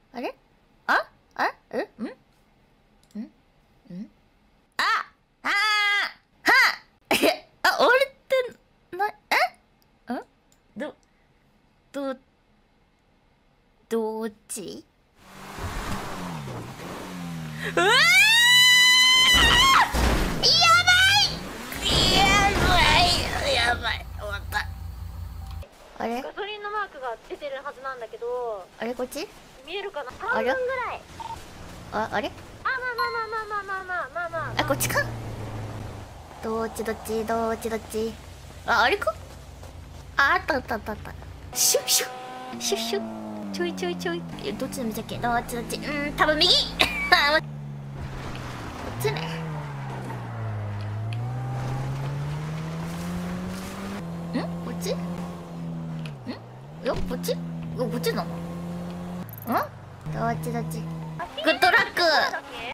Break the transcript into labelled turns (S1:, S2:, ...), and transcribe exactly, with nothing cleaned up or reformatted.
S1: あれああえんんんああはえあ俺ってなえんどどどっちうわーやばい終わった。あれ
S2: ガソリンのマークが出てるはずなんだけど、
S1: あれこっち
S2: 見えるかな。半分ぐらい。
S1: ああれ
S2: あ、まあまあまあまあまあまあまあまあまあ。
S1: あこっちか。どっちどっちどっちどっちああれか。ああったあったあったあった。シュッシュッシュッシュッちょいちょいちょいどっちの道だっけ。どっちどっちうん多分右こっちね。んこっちんいやこっちいやこっちなのんどっちどっちグッドラック